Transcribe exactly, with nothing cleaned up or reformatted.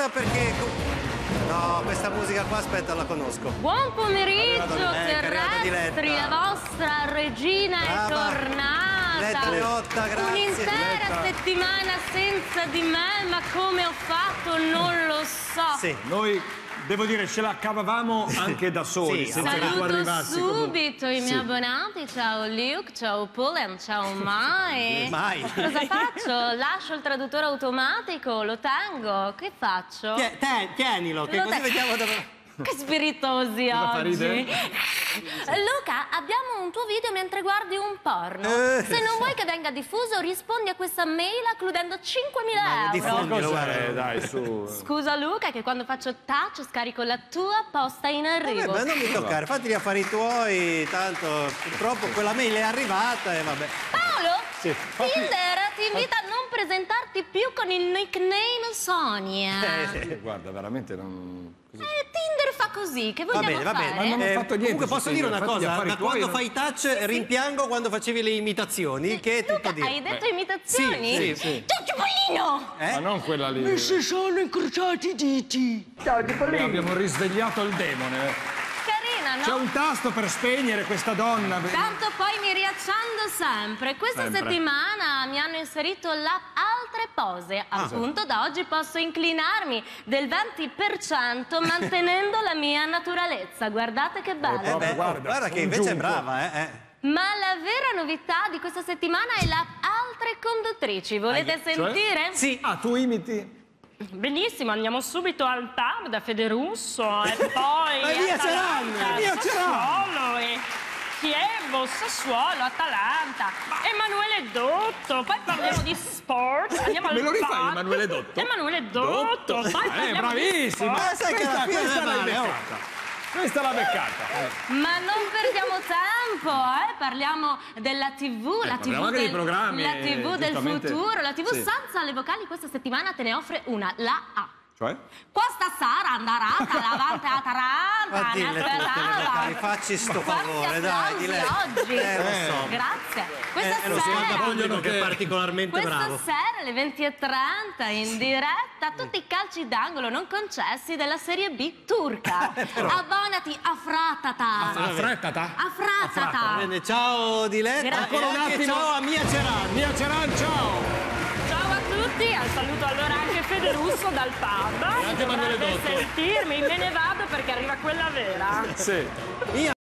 aspetta perché... No, questa musica qua, aspetta, la conosco. Buon pomeriggio, Eh, terrestri, la vostra regina Brava. è tornata. Diletta Leotta, grazie. Un'intera Diletta. settimana senza di me, ma come ho fatto non lo so. Sì. Noi, devo dire, ce la cavavamo anche da soli, Sì, senza che tu Saluto arrivassi. subito comunque. i miei Sì. abbonati, ciao Luke, ciao Polen, ciao Mai. Mai. Cosa faccio? Lascio il traduttore automatico, lo tengo, che faccio? Tie- te- tienilo, che Lo così te- vediamo dove... Che spiritosi Cosa fa oggi. ridere? Luca, abbiamo un tuo video mentre guardi un porno. Eh. Se non vuoi che venga diffuso, rispondi a questa mail accludendo cinquemila euro. diffondilo, guarda. Eh, dai, su. Scusa Luca, che quando faccio touch scarico la tua posta in arrivo. Vabbè, non mi toccare, fatti gli affari tuoi, tanto purtroppo quella mail è arrivata e vabbè. Paolo, Sì, fatti- Tinder ti invita a non presentarti più con il nickname Sonia. Eh, Guarda, veramente non... così. Eh, Tinder fa così, che Va vogliamo bene, va fare? bene. Ma non ho Eh, fatto niente comunque su posso dire Tinder, una fatti gli cosa, affari da tuoi, quando non- fai touch rimpiango quando facevi le imitazioni, che è tutto Luca, dire. hai detto Beh, imitazioni? sì, sì. Ciao Cipollino! Eh? Ma non quella lì. Si sono incrociati i diti. Ciao, Cipollino. Abbiamo risvegliato il demone. Carina, no? C'è un tasto per spegnere questa donna. Tanto poi mi riacciando sempre. Questa Sempre. settimana mi hanno inserito l'app Altre Pose. Appunto, da oggi posso inclinarmi del venti per cento mantenendo la mia naturalezza. Guardate che bello. Eh proprio, beh, guarda, guarda che un invece è giunco. brava, eh. eh. Ma la vera novità di questa settimana è l'app Altre Conduttrici. Volete Cioè? sentire? Sì. Ah, tu imiti? Benissimo, andiamo subito al pub da Federusso e poi Ma via Atalanta, Ceran, via Sassuolo e Chievo, Sassuolo, Atalanta, Emanuele Dotto, poi parliamo di sport, andiamo al Me lo rifai, pub. Emanuele Dotto? Emanuele Dotto, poi Eh, parliamo di bravissima! Ma sai che alla fine questa non è l'hai male, oh. beccata. Questa l'ha beccata. Ma non perdiamo tempo, eh? Parliamo della tivù, la tivù parliamo anche del, dei programmi, la tivù del giustamente. futuro, la tivù Sì. senza le vocali questa settimana te ne offre una, la A. Cioè? Questa Sara andarata davanti a Taranta, Ma dille tutte le vocali, facci sto favore, dai, di lei. oggi. Eh, lo so. Grazie. Questa Eh, lo so, sera, da vogliono che è particolarmente questa bravo. sera alle venti e trenta in diretta tutti i calci d'angolo non concessi della Serie B turca. Abbonati a Fratata. Affrettata? A Fratata. Bene, ciao Diletta. Grazie. Ancora un attimo. Ciao a Mia Ceran. Mia Ceran, ciao! Ciao a tutti, al saluto allora anche Federusso dal pub. anche Emanuele Dovrebbe Dotto. sentirmi, me ne vado perché arriva quella vera. Sì. Mia